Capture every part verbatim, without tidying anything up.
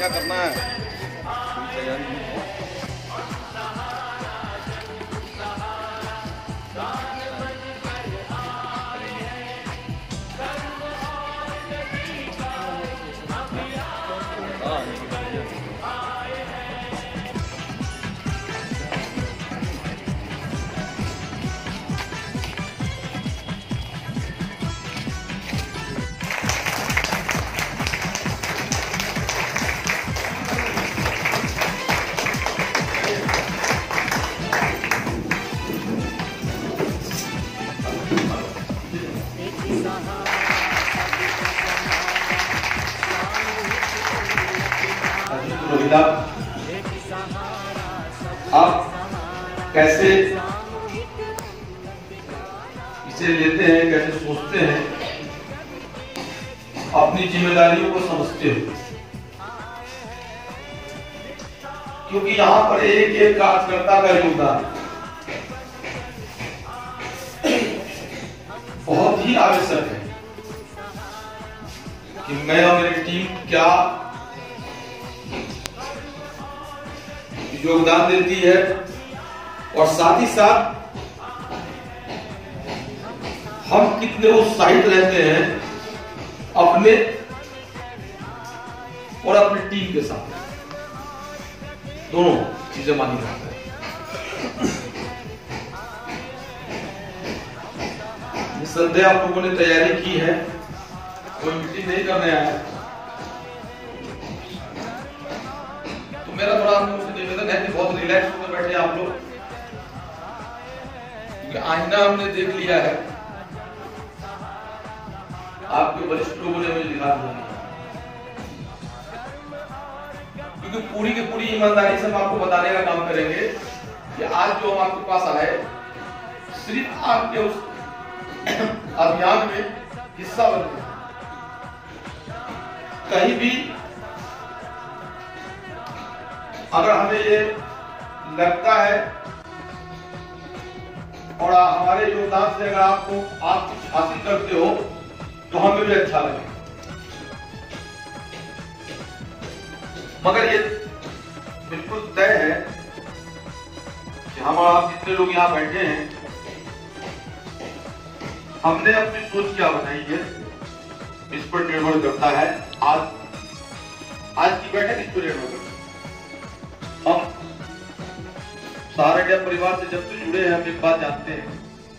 क्या करना है। आप कैसे इसे लेते हैं, कैसे सोचते हैं, अपनी जिम्मेदारियों को समझते हो, क्योंकि यहां पर एक एक कार्यकर्ता का योगदान बहुत ही आवश्यक है कि मैं और मेरी टीम क्या योगदान देती है और साथ ही साथ हम कितने उत्साहित रहते हैं अपने और अपनी टीम के साथ, दोनों चीजें मानी जाती है। निस्संदेह आप लोगों ने तैयारी की है, कोई मीटिंग नहीं करने आया, तो मेरा थोड़ा आप लोगों से निवेदन है कि बहुत रिलैक्स होकर बैठे आप लोग, क्योंकि आईना हमने देख लिया है, आपके वरिष्ठ लोगों ने मुझे दिखा दिया, क्योंकि पूरी की पूरी ईमानदारी से हम आपको बताने का काम करेंगे कि आज जो हम आपके पास आए सिर्फ आपके उस अभियान में हिस्सा बनते हैं। कहीं भी अगर हमें ये लगता है और हमारे योगदान से अगर आपको आप कुछ हासिल करते हो तो हमें भी अच्छा लगे, मगर ये बिल्कुल तय है कि हम और आप जितने लोग यहाँ बैठे हैं, हमने अपनी सोच क्या बनाई है इस पर निर्भर करता है। आज आज की बैठक इस पर निर्भर करता है। हम सहारा इंडिया परिवार से जब से जुड़े हैं, हम एक बात जानते हैं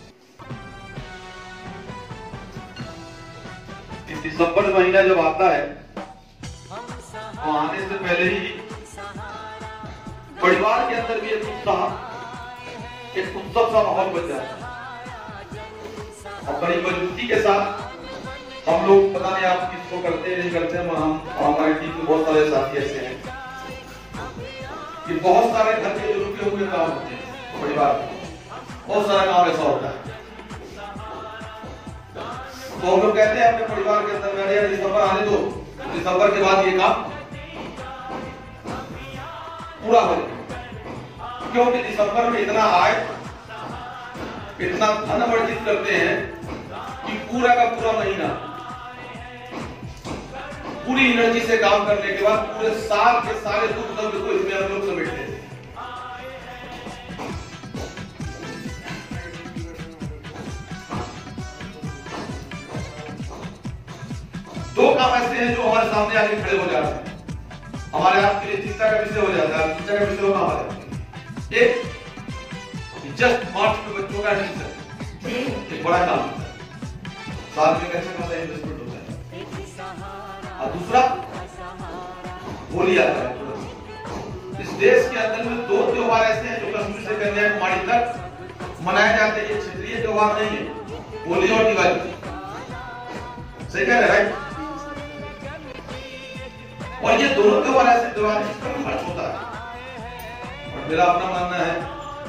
कि दिसंबर महीना जब आता है तो आने से पहले ही परिवार के अंदर भी एक उत्साह, एक उत्सव सा माहौल बन जाता है और बड़ी मजबूती के साथ हम लोग, पता नहीं आप किसको करते नहीं करते, हम हमारी टीम में बहुत सारे साथी ऐसे हैं कि बहुत सारे घर के जो रुके हुए काम होते हैं परिवार में, बहुत सारा काम ऐसा होता है, तो हम लोग कहते हैं अपने परिवार के अंदर में यार दिसंबर आने दो, दिसंबर के बाद ये काम पूरा हो जाए, क्योंकि दिसंबर में इतना आय, इतना धन अर्जित करते हैं कि पूरा का पूरा महीना पूरी एनर्जी से काम करने के बाद पूरे साल के सारे दुख दर्द को इसमें हम लोग समेट लेते हैं। दो काम ऐसे हैं जो हमारे सामने आके खड़े हो जाते हैं, हमारे आपके लिए चिंता का विषय हो जाता है, चिंता का विषय होना हमारे एक जस्ट मार्च में बच्चों का एडमिशन एक बड़ा काम होता है, साल में कैसे कैसे इन्वेस्टमेंट होता है, और दूसरा होली आता है। इस देश के अंदर में दो त्योहार ऐसे हैं जो कश्मीर से कन्याकुमारी तक मनाए जाते हैं, ये क्षेत्रीय त्योहार नहीं है, होली और दिवाली, सही कह रहे हैं? और ये दोनों त्योहार ऐसे त्योहार जिस पर खर्च होता है, और मेरा अपना मानना है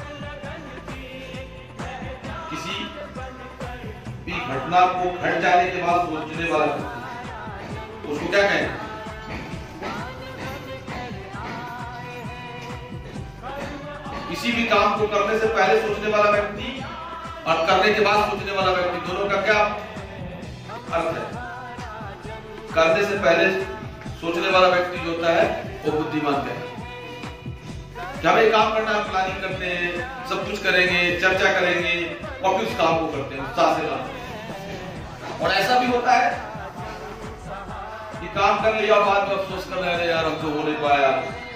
किसी भी घटना को घट जाने के बाद सोचने वाला उसको क्या कहें, किसी भी काम को करने से पहले सोचने वाला व्यक्ति और करने के बाद सोचने वाला व्यक्ति, दोनों का क्या अर्थ है? करने से पहले सोचने वाला व्यक्ति जो होता है वो बुद्धिमान है। क्या भाई काम करना है, प्लानिंग करते हैं, सब कुछ करेंगे, चर्चा करेंगे और फिर उस काम को करते हैं, उत्साह से काम करते हैं। और ऐसा भी होता है कि काम कर लिया बाद में अफसोस कर रहे हैं यार हम तो हो नहीं पाया,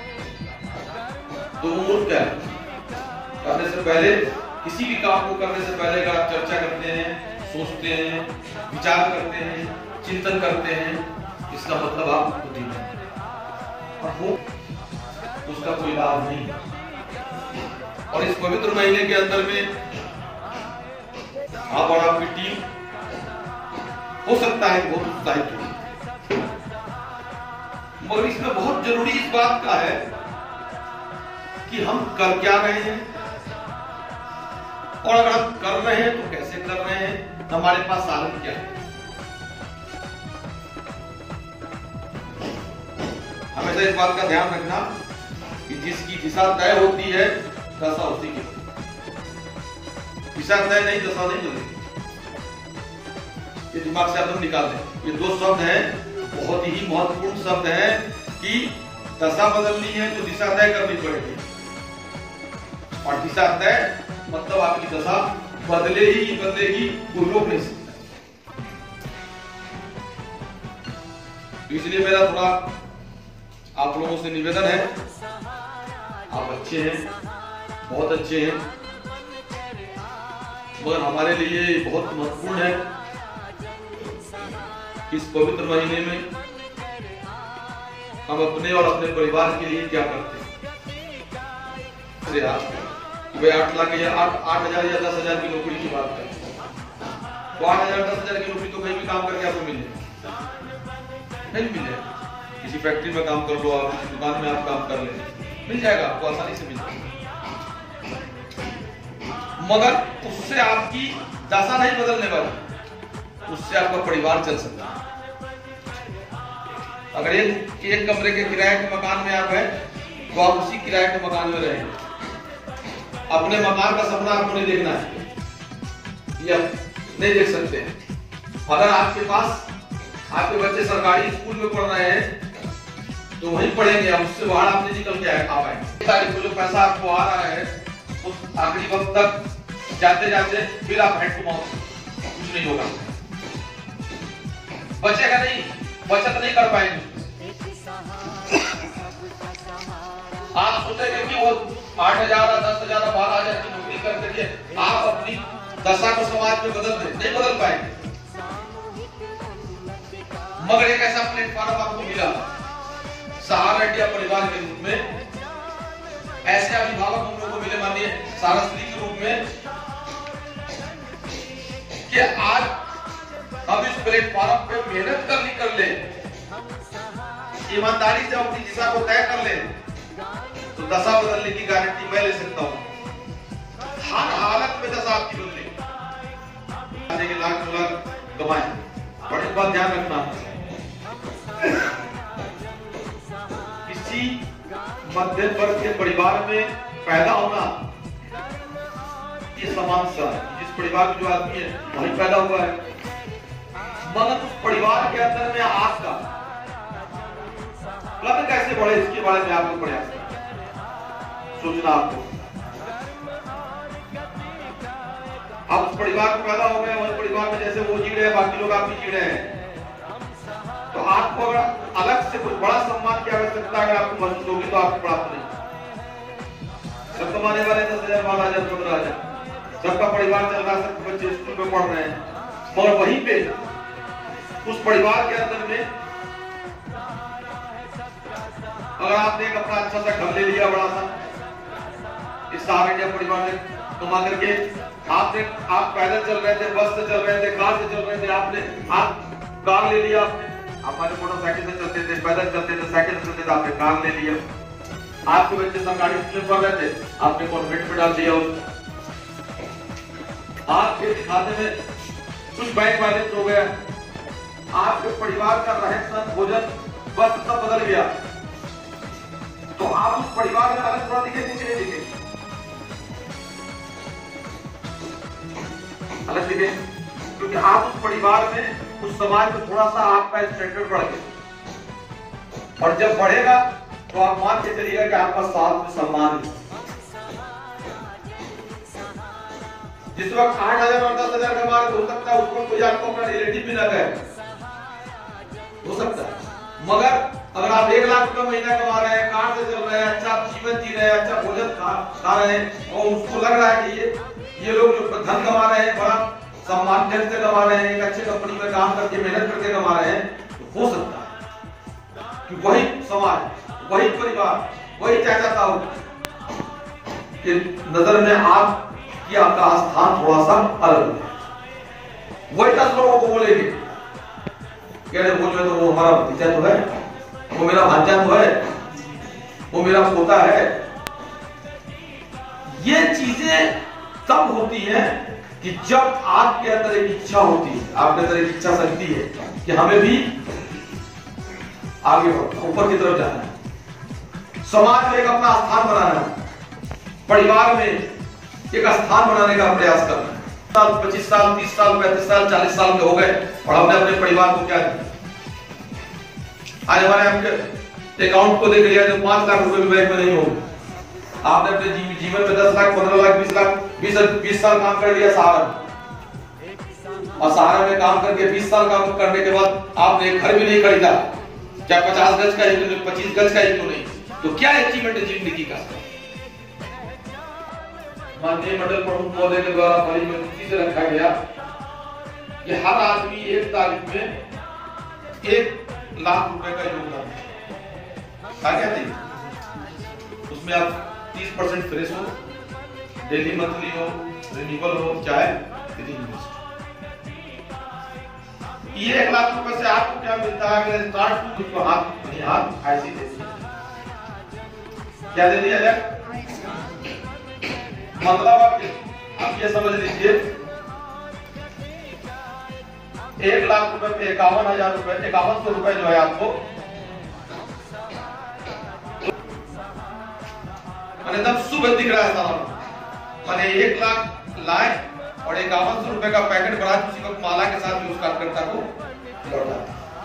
तो मूर्ख है। करने से पहले, किसी भी काम को करने से पहले अगर आप चर्चा करते हैं, सोचते हैं, विचार करते हैं, चिंतन करते हैं, इसका मतलब आप बुद्धिमान हैं। और वो उसका कोई लाभ नहीं। और इस पवित्र महीने के अंदर में आप और आपकी टीम हो सकता है बहुत उत्साहित हो, मगर इसमें बहुत जरूरी इस बात का है कि हम कर क्या रहे हैं, और अगर हम कर रहे हैं तो कैसे कर रहे हैं, हमारे पास साधन क्या है। हमेशा इस बात का ध्यान रखना कि जिसकी दिशा तय होती है दशा उसी की, दिशा तय नहीं दशा नहीं बदलेगी। ये दिमाग से आप निकाल दें। ये दो शब्द हैं, बहुत ही महत्वपूर्ण शब्द हैं कि दशा बदलनी है तो दिशा तय करनी पड़ेगी, और दिशा तय मतलब आपकी दशा बदले ही बदलेगी, कोई रोक नहीं सकता। इसलिए मेरा थोड़ा आप लोगों से निवेदन है, आप अच्छे हैं, बहुत अच्छे हैं, मगर हमारे लिए बहुत महत्वपूर्ण है कि इस पवित्र महीने में हम अपने और अपने परिवार के लिए क्या करते हैं। अरे यार भाई आठ लाख या आठ आठ हजार या दस हजार की नौकरी की बात करें तो आठ हजार दस हजार की नौकरी तो कहीं भी काम करके आपको मिले नहीं मिले। किसी फैक्ट्री में काम कर लो, आप किसी दुकान में आप काम कर ले, मिल जाएगा आपको, आसानी से मिल जाएगा। मगर उससे आपकी दशा नहीं बदलने वाली, उससे आपका परिवार चल सकता है। अगर एक एक कमरे के किराए के मकान में आप हैं तो आप उसी किराए के मकान में रहें। अपने मकान का सपना आपको नहीं देखना है या नहीं देख सकते हैं। अगर आपके पास आपके बच्चे सरकारी स्कूल में पढ़ रहे हैं तो वहीं पढ़ेंगे, अब उससे बाहर आप नहीं निकल के आ पाएंगे। तारीख को जो पैसा आपको आ रहा है उस आखिरी वक्त तक जाते जाते फिर आप हेड टू माउथ, कुछ नहीं होगा, बचेगा नहीं, बचत नहीं कर पाएंगे। आप सोचेंगे कि वो आठ हजार दस हजार बारह हजार की नौकरी कर करके आप अपनी दशा को समाज में बदल दे, नहीं बदल पाएंगे। मगर एक ऐसा प्लेटफॉर्म आपको मिला सहारा इंडिया परिवार के रूप में, ऐसे अभिभावक हम लोगों को मिले माननीय सारस्वती के रूप में, कि आज हम इस प्लेटफॉर्म पे मेहनत करनी कर ले, ईमानदारी से अपनी दिशा को तय कर ले, तो दशा बदलने की गारंटी मैं ले सकता हूं। हर हालत में दशा आपकी बदलेगी। के लाख लाख कमाए, बड़ी बात ध्यान रखना, किसी मध्यम वर्ग के परिवार में पैदा होना ये समान सा, जिस परिवार में जो आदमी है वही पैदा हुआ है, मगर उस परिवार के अंदर में आपका प्लान कैसे बढ़े इसके बारे में आपको प्रयास सोचना। आपको आप उस परिवार में पैदा हो गए, वही परिवार में जैसे वो जी रहे हैं बाकी लोग आप भी जी रहे हैं, तो आपको अगर अलग से कुछ बड़ा सम्मान की आवश्यकता अगर आपको महसूस होगी तो आपको प्राप्त नहीं। सब कमाने वाले दस हजार बारह हजार पंद्रह हजार, सबका परिवार चल रहा है, सबके बच्चे स्कूल में पढ़ रहे हैं, और वहीं पे उस परिवार के अंदर में अगर आपने एक अपना अच्छा सा घर ले लिया बड़ा सा, इस सहारा इंडिया परिवार ने कमा करके, आपने आप पैदल चल रहे थे, बस से चल रहे थे, कार से चल रहे थे, आपने आप कार ले लिया, आपने हमारे मोटरसाइकिल से चलते थे, पैदल चलते थे, साइकिल से चलते थे, आपने कार ले लिया। आपके बच्चे सरकारी स्कूल में पढ़ रहे थे, आपने कॉन्वेंट में डाल दिया। आपके खाते में कुछ बैंक बैलेंस हो गया, आपके परिवार का रहन सहन भोजन वक्त सब बदल गया, तो आप उस परिवार में अलग थोड़ा दिखेंगे कि नहीं दिखेंगे? अलग दिखेंगे, क्योंकि आप उस परिवार में उस समाज में थोड़ा सा आपका स्टैंडर्ड बढ़ गया। और जब बढ़ेगा तो आप मान के चलिएगा कि आपका साथ में सम्मान है। जिस वक्त आठ हजार और दस हजार कमा रहे हो सकता है उस वक्त कोई आपको अपना रिलेटिव भी ना कहे, हो सकता है। मगर अगर आप एक लाख रुपए महीना कमा रहे हैं, कार से चल रहे हैं, अच्छा जीवन जी रहे हैं, अच्छा भोजन खा खा रहे हैं और उसको लग रहा है कि ये ये लोग जो धन कमा रहे हैं, बड़ा सम्मान से कमा रहे हैं, एक अच्छे कंपनी में काम करके मेहनत करके कमा रहे हैं, तो हो सकता है कि वही समाज, वही परिवार, वही चाचा ताऊ के नजर में आप कि आपका स्थान थोड़ा सा अलग है। वही दस लोगों को बोलेंगे कह रहे वो जो है तो वो हमारा भतीजा तो है, वो मेरा भांजा तो है, वो मेरा पोता है। ये चीजें तब होती हैं कि जब आपके अंदर एक इच्छा होती है, आपके अंदर एक इच्छा शक्ति है कि हमें भी आगे बढ़ना, ऊपर की तरफ जाना है, समाज में एक अपना स्थान बनाना है, परिवार में एक स्थान बनाने का प्रयास करना है। साल पच्चीस साल तीस साल पैंतीस साल चालीस साल के हो गए और हमने अपने परिवार को क्या दिया? आज हमारे आपके अकाउंट को देख लिया तो पांच लाख रुपए भी बैंक में नहीं होंगे। आपने अपने जी, जीवन में दस लाख पंद्रह लाख बीस लाख बीस बीस साल काम कर लिया सहारा में, और सहारा में काम करके बीस साल काम करने के बाद आपने एक घर भी नहीं खरीदा, क्या पचास गज का ही तो पच्चीस गज का ही तो नहीं, तो क्या अचीवमेंट है जिंदगी का? माननीय मंडल प्रमुख महोदय के द्वारा बड़ी मजबूती से रखा गया कि हर आदमी एक तारीख में एक लाख रुपए का योगदान क्या नहीं, उसमें आप तीस परसेंट फ्रेश हो, डेली मंथली हो, रिन्यूअल हो, चाहे ये एक लाख रुपए से आपको क्या मिलता है? अगर स्टार्ट उसको हाथ हाथ ऐसी दे क्या दे दिया जाए? मतलब आप आप ये समझ लीजिए एक लाख रुपए पे इक्यावन हजार रुपए इक्यावन सौ रुपए जो है आपको मैंने एकदम शुभ दिख रहा है सारा। मैंने एक लाख लाए और इक्यावन सौ रुपए का पैकेट बना उसी वक्त माला के साथ उस कार्यकर्ता को लौटा।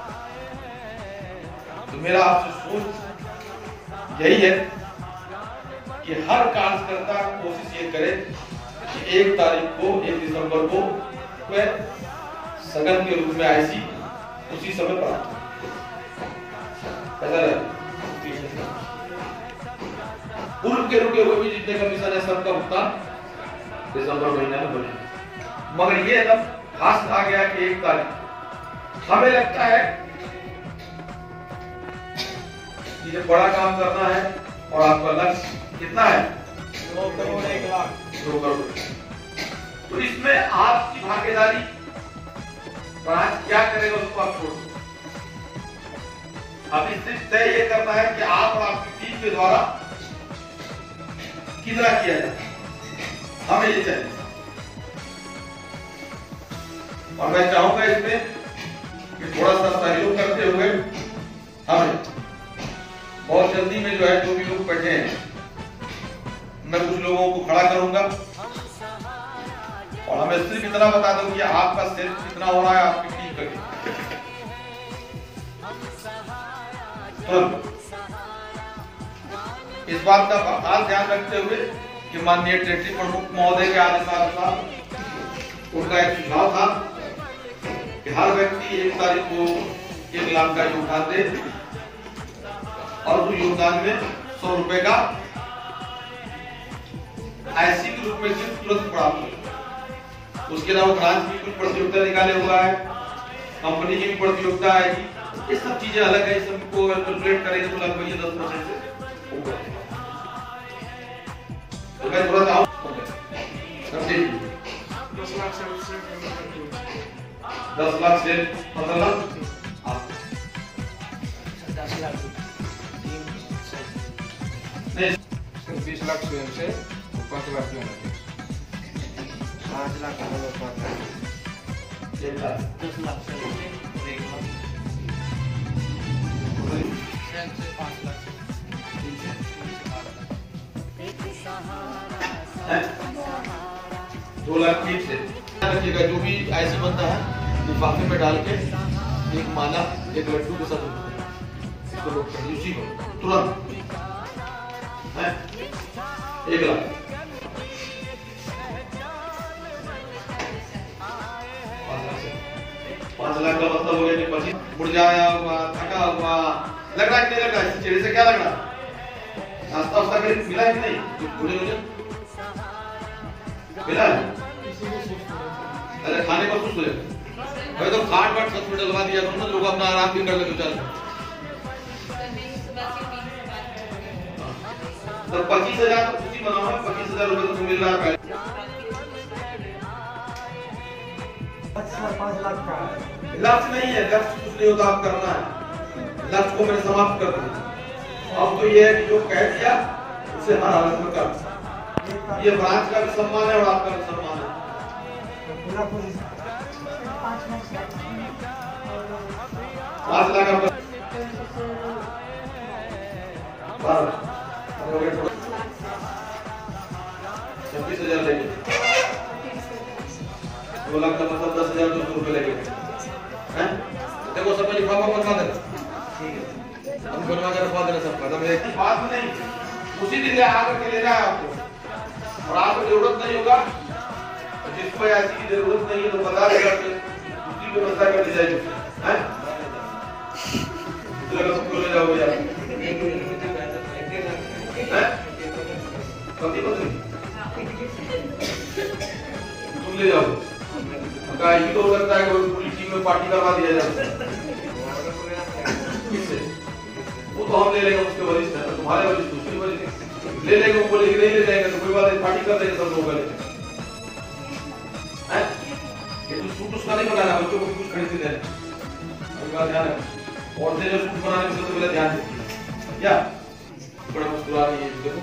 तो मेरा आपसे सोच यही है कि हर कार्यकर्ता कोशिश ये करे कि एक तारीख को एक दिसंबर को वह सगन के रूप में आईसी उसी समय प्राप्त पूर्व के रुके हुए भी जितने कमीशन है सबका भुगतान दिसंबर महीने में हो जाए। मगर ये एकदम खास आ गया कि एक तारीख हमें लगता है कि जब बड़ा काम करना है और आपका लक्ष्य कितना है? दो करोड़ एक लाख दो करोड़। तो इसमें आपकी भागीदारी क्या करेगा उसको आप छोड़। अब इससे तय ये करना है कि आप और आपकी टीम के द्वारा कितना किया जाए, हमें ये चाहिए। और मैं चाहूंगा इसमें कि थोड़ा सा सहयोग करते हुए हमें बहुत जल्दी में जो है जो भी लोग बैठे हैं मैं कुछ लोगों को खड़ा करूंगा और हमें सिर्फ इतना बता दो कि आपका सेल्फ कितना हो रहा है आपकी टीम का। इस बात का खास ध्यान रखते हुए कि माननीय टेरिटरी प्रमुख महोदय के आदेशानुसार उनका एक सुझाव था कि हर व्यक्ति एक तारीख को एक लाख का योगदान दे और उस योगदान में सौ रुपए का आईसी के रूप में सिर्फ तुरंत प्राप्त हो। उसके अलावा ब्रांच भी कुछ प्रतियोगिता निकाले हुआ है, कंपनी की भी प्रतियोगिता आएगी, ये सब चीजें अलग है। सबको कैलकुलेट करेंगे तो लगभग ये दस परसेंट से होगा। तो मैं थोड़ा सा दस लाख से दस लाख से पंद्रह लाख दस लाख नहीं बीस लाख स्वयं से पाँच लाख पाँच लाख पाँच लाख दस लाख से एक लाख पाँच लाख दो लाख ठीक से रखिएगा। जो भी ऐसे बनता है लिफाफे में डाल के एक माला एक लड्डू के साथ इसको लोड कर उसी को तुरंत है एक लाख पांच लाख का मतलब हो गया कि पच्चीस मुरझाया हुआ थका हुआ लग रहा है कि नहीं लग रहा है चेहरे से क्या लग रहा है नाश्ता वास्ता कहीं मिला है कि नहीं कुछ भूले मुझे मिला है अरे खाने को सुस्त हो जाए भाई तो खाट बाट सब डलवा दिया तुमने लोग अपना आराम भी कर ले दो चार तो पच्चीस हजार तो खुशी बनाओ पच्चीस हजार रुपए तो मिल रहा है पाँच लाख का लक्ष्य नहीं है लक्ष्य कुछ नहीं होता आप करना है लक्ष्य को मैंने समाप्त कर दिया अब तो ये है कि जो कह दिया उसे हर हालत में कर ये ब्रांच का भी सम्मान है और आपका भी सम्मान है पूरा कोशिश पाँच लाख रुपए छब्बीस हजार लेंगे दो लाख का मतलब दस हजार दो सौ रुपए लेंगे हैं देखो सब लिखा हुआ बनवा देना ठीक है हम बनवा के रखवा देना सब खत्म है एक बात में नहीं उसी दिन आकर के लेना है आपको और आपको जरूरत नहीं होगा जिसको ऐसी की जरूरत नहीं है तो बता देगा कि उसी व्यवस्था कर दी जाएगी हैं तो सबको ले जाओगे यार हैं कभी पता तुम ले जाओ का ये तो लगता है कि पूरी टीम में पार्टी करवा दिया जाए किससे वो तो हम ले लेंगे उसके वरिष्ठ है तुम्हारे वरिष्ठ दूसरी वरिष्ठ ले लेंगे वो बोलेंगे नहीं ले जाएंगे तो कोई बात नहीं पार्टी कर देंगे सब लोग हैं ये तो सूट उसका नहीं बनाना बच्चों को कुछ खरीद के देना कोई बात ध्यान रखो और जो सूट बनाने से तो पहले ध्यान दीजिए क्या बड़ा मुस्कुरा रही है देखो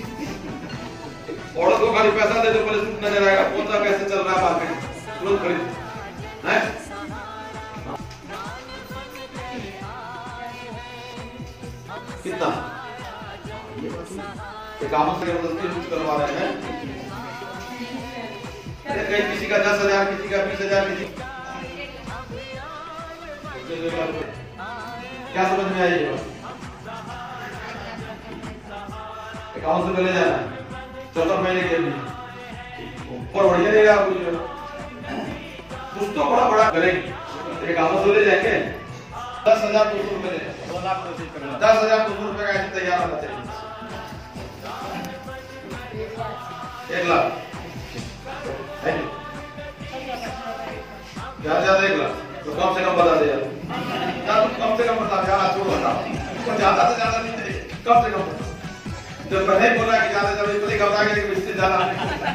औरत को खाली पैसा दे दो पहले सूट नजर आएगा कौन सा कैसे चल रहा है मार्केट तुरंत खरीद हैं कितना ये कामों से जबरदस्ती यूज करवा रहे हैं अरे कहीं किसी का दस हजार किसी का बीस हजार किसी क्या समझ में आई ये कामों से पहले जाना चौदह महीने के लिए और बढ़िया देगा आपको कुछ तो बड़ा बड़ा करेंगे एक आमों से ले जाएंगे दस हजार दो सौ रुपए दो लाख दस हजार दो सौ रुपए का ऐसे तैयार होना चाहिए एक लाख ज्यादा ज्यादा एक लाख तो कम से कम बता दे यार तुम कम से कम बता यार छोड़ बता तो ज्यादा से ज्यादा नहीं चाहिए कम से कम जब पहले बोला कि ज्यादा ज्यादा पहले घबरा के लेकिन इससे ज्यादा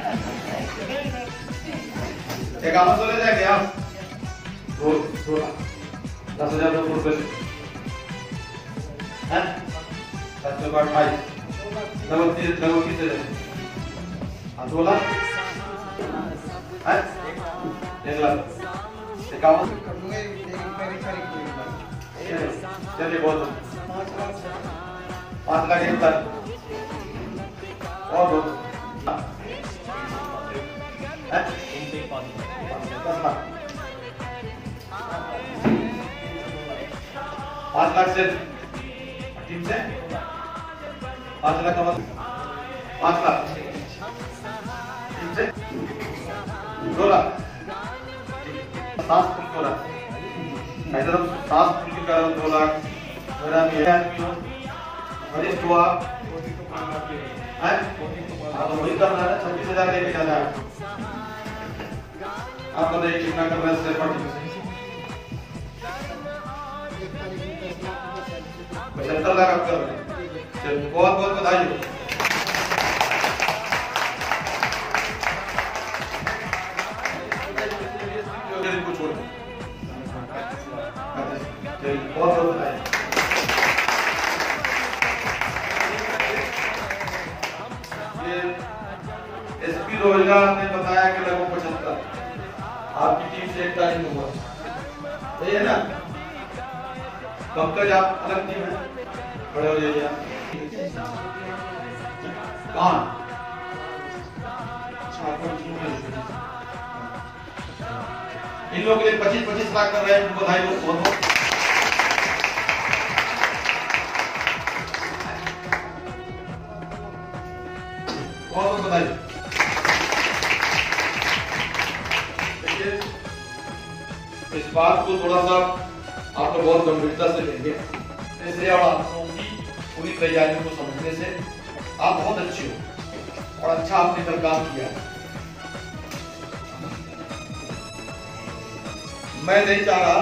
एक आमों से ले जाएंगे आप दो दो दस हजार दो सौ रुपए हैं बच्चों का अट्ठाईस डबल तीस डबल तीस हजार दो लाख हैं एक लाख इक्यावन चलिए बहुत पाँच लाख एक लाख और दो हैं दस लाख पाँच लाख से टीम से पाँच लाख का मतलब पाँच लाख टीम से दो लाख सात फुल दो लाख ऐसे हम सात फुल के कारण दो लाख मेरा भी आदमी हो वरिष्ठ हुआ है आप वही करना है छब्बीस हजार लेके जाना है आप बताइए कितना कर रहे हैं शेयर पार्टी पचहत्तर लाख आप कर रहे हैं बहुत बहुत बधाई हो छोड़ बहुत बहुत बधाई ये एसपी रोहिला ने बताया कि लगभग पचहत्तर आपकी टीम से एक तारीख हुआ सही है ना पंकज आप अलग टीम है खड़े हो जाइए कौन इन लोगों के लिए पच्चीस पच्चीस लाख कर रहे हैं बधाई बहुत बहुत बधाई। देखिए इस बात को थोड़ा सा आप लोग बहुत गंभीरता से लेंगे, इसलिए और आपको पूरी तैयारियों को समझने से आप बहुत अच्छे हो और अच्छा आपने कल काम किया। मैं नहीं चाह रहा,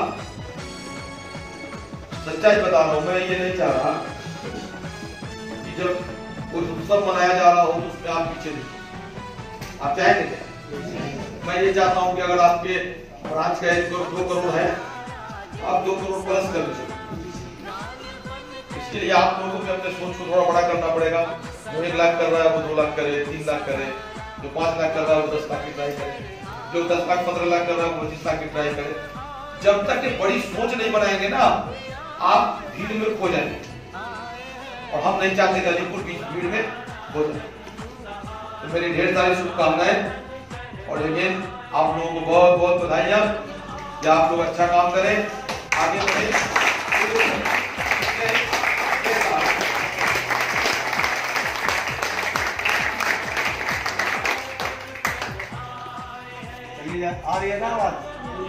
सच्चाई बता रहा हूं, मैं ये नहीं चाह रहा कि जब कोई उत्सव मनाया जा रहा हो तो उसमें आप पीछे नहीं। आप चाहेंगे? मैं ये चाहता हूं कि अगर आपके ब्रांच का एक दो करोड़ है, आप दो करोड़ प्लस कर लीजिए। इसके लिए आप लोगों को अपने सोच को थोड़ा बड़ा करना पड़ेगा। जो एक लाख कर रहा है वो दो लाख करे, तीन लाख करे, जो पांच लाख कर रहा है वो दस लाख की ट्राई करे, जो दस लाख पंद्रह लाख कर रहा है वो पच्चीस लाख की ट्राई करे। जब तक ये बड़ी सोच नहीं बनाएंगे ना, आप भीड़ में खो जाएंगे और हम नहीं चाहते कि अलीपुर भीड़ में खो जाए। तो मेरी ढेर सारी शुभकामनाएं और अगेन आप लोगों को बहुत बहुत बधाइयां कि आप लोग अच्छा काम करें, आगे बढ़े। आ रही है ना आवाज?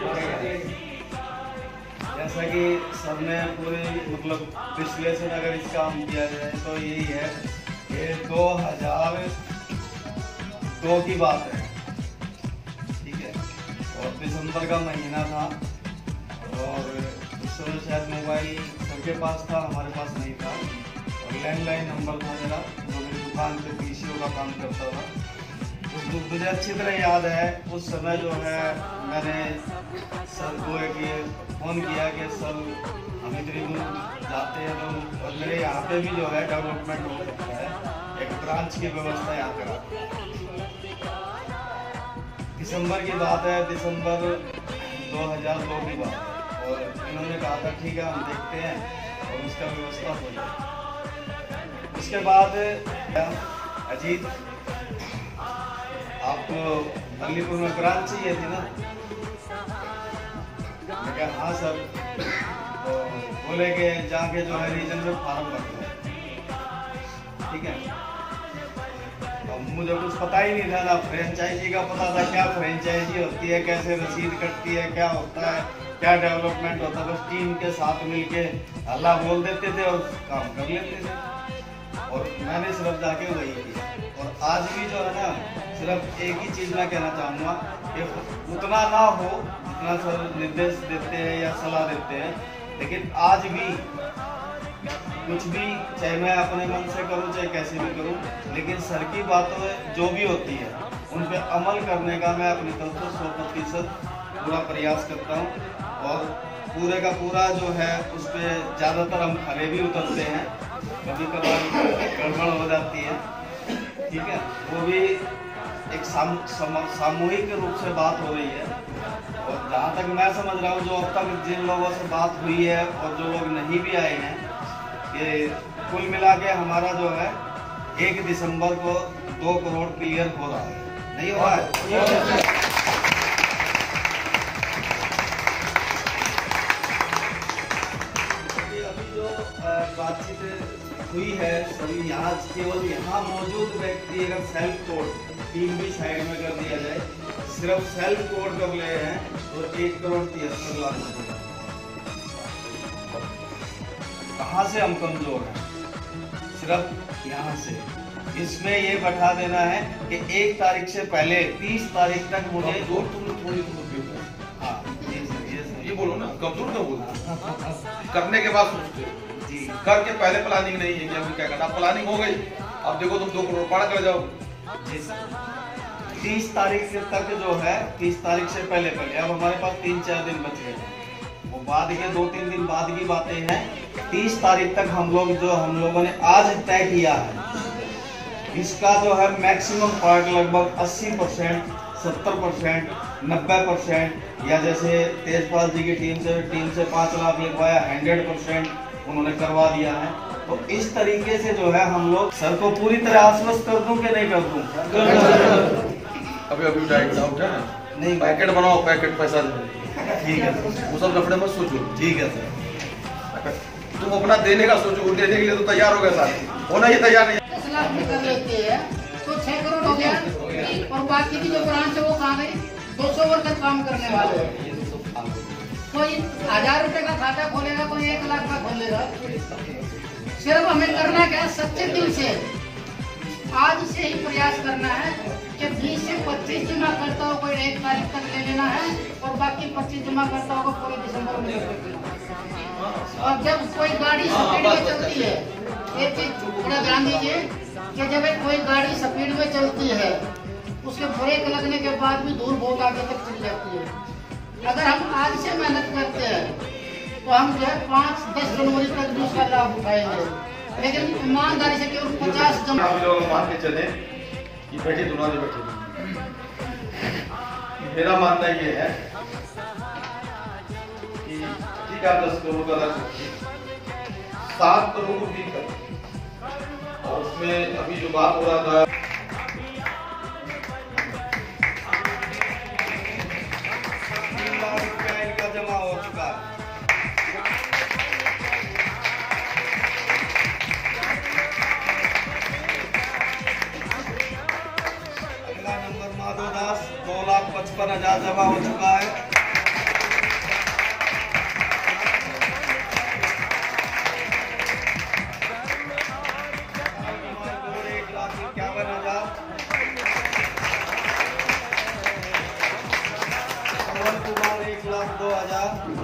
जैसा कि सबने पूरे मतलब विश्लेषण अगर इसका हम किया जाए तो यही है, ये दो हजार दो की बात है, ठीक है, और दिसंबर का महीना था और उस समय शायद मोबाइल सबके पास था, हमारे पास नहीं था और लैंडलाइन नंबर था मेरा, जो मेरी दुकान पे पीसीओ का काम करता था। तो मुझे अच्छी तरह याद है उस समय जो है मैंने सर को एक ये फ़ोन किया कि सर हम इतनी दूर जाते हैं तो और मेरे यहाँ पे भी जो है डेवलपमेंट हो सकता है, एक ब्रांच की व्यवस्था यहाँ करा। दिसंबर की बात है, दिसंबर दो हज़ार दो की बात है और इन्होंने कहा था ठीक है हम देखते हैं और उसका व्यवस्था हो जाए। उसके बाद अजीत आपको अलीपुर में ब्रांच चाहिए थी ना? मैं कहा हाँ सर, तो बोले कि जाके जो है रीजन में फार्म भर दो, ठीक है। अब मुझे कुछ पता ही नहीं था ना फ्रेंचाइजी का, पता था क्या फ्रेंचाइजी होती है, कैसे रसीद कटती है, क्या होता है, क्या डेवलपमेंट होता है। बस टीम के साथ मिलके हल्ला बोल देते थे और काम कर लेते थे और मैंने सिर्फ जाके वही किया। और आज भी जो है ना, सिर्फ एक ही चीज़ मैं कहना चाहूँगा कि उतना ना हो जितना सर निर्देश देते हैं या सलाह देते हैं, लेकिन आज भी कुछ भी चाहे मैं अपने मन से करूँ चाहे कैसे भी करूँ, लेकिन सर की बातों जो भी होती है उन पर अमल करने का मैं अपनी तरफ से सौ प्रतिशत पूरा प्रयास करता हूँ और पूरे का पूरा जो है उस पर ज़्यादातर हम खरे भी उतरते हैं, कभी कभार गड़बड़ हो जाती है, ठीक है। वो भी एक साम, साम, सामूहिक रूप से बात हो रही है और जहाँ तक मैं समझ रहा हूँ जो अब तक जिन लोगों से बात हुई है और जो लोग नहीं भी आए हैं, कि कुल मिला के हमारा जो है एक दिसंबर को दो करोड़ क्लियर हो रहा है, नहीं हो रहा है? अभी जो बातचीत हुई है सभी यहाँ केवल यहाँ मौजूद व्यक्ति अगर सेल्फ कोड टीम भी साइड में कर दिया जाए, सिर्फ सेल्फ कोड कर ले हैं तो एक करोड़ तिहत्तर लाख रुपए। कहाँ से हम कमजोर हैं? सिर्फ यहाँ से। इसमें ये बैठा देना है कि एक तारीख से पहले तीस तारीख तक मुझे दो तुम थोड़ी हाँ ये सर ये सर ये बोलो ना, कमजोर क्यों बोलना? करने के बाद सोचते हो जी, करके पहले प्लानिंग नहीं है कि हमें क्या करना। प्लानिंग हो गई, अब देखो तुम दो करोड़ पार कर जाओ। जी सर, तीस तारीख तक जो है, तीस तारीख से पहले पहले अब हमारे पास तीन चार दिन बच गए, वो बाद के दो तीन दिन बाद की बातें हैं। तीस तारीख तक हम लोग जो हम लोगों ने आज तय किया है, इसका जो है मैक्सिमम पार्ट लगभग अस्सी परसेंट, सत्तर परसेंट, नब्बे परसेंट या जैसे तेजपाल जी की टीम से टीम से पाँच लाख लिखवाया, हंड्रेड परसेंट उन्होंने करवा दिया है। तो इस तरीके से जो है हम लोग सर को पूरी तरह आश्वस्त कर दूं कि नहीं कर दूं? अभी अभी डाइट आउट है नहीं, पैकेट बनाओ, पैकेट पैसा दे, ठीक है, वो सब लफड़े मत सोचो, ठीक है सर। तुम अपना देने का सोचो, देने के लिए तो तैयार हो गए साथ, होना ही तैयार नहीं। दस लाख भी कर लेते हैं तो छह करोड़ हो गया। और बाकी की जो ब्रांच है वो कहाँ गई? दो सौ वर्कर काम करने वाले हैं। कोई हजार रुपए का खाता खोलेगा, कोई एक लाख का खोलेगा। सिर्फ हमें करना क्या है, सच्चे दिल से आज से ही प्रयास करना है कि बीस से पच्चीस जमा करता हो कोई एक तारीख तक ले लेना है और बाकी पच्चीस जमा करता होगा पूरे दिसंबर में ले लेना। और जब कोई गाड़ी स्पीड में चलती है, ये चीज थोड़ा ध्यान दीजिए कि जब एक कोई गाड़ी स्पीड में चलती है उसके ब्रेक लगने के बाद भी दूर बहुत आगे तक चली जाती है। अगर हम आज से मेहनत करते हैं तो हम जो है पाँच दस जनवरी तक भी उसका लाभ उठाएंगे, लेकिन ईमानदारी से केवल पचास जमा। हम लोग मान के चले कि बैठे दोनों ने बैठे, मेरा मानना ये है कि ठीक है दस करोड़ का लक्ष्य सात करोड़ को भी कर, और उसमें अभी जो बात हो रहा था तीन लाख रुपया इनका जमा हो चुका है। अगला नंबर माधव दास, दो लाख पचपन हजार जमा हो चुका है। एक लाख इक्यावन हजार। पवन कुमार एक लाख दो हजार।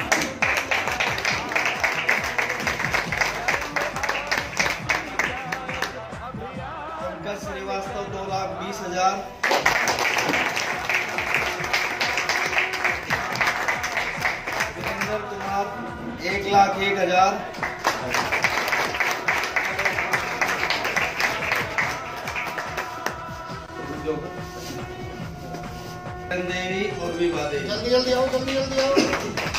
पंकज श्रीवास्तव दो लाख बीस हजार। वीरेंद्र कुमार एक लाख एक हजार। देवी और विवाह देवी। जल्दी जल्दी आओ, जल्दी जल्दी आओ।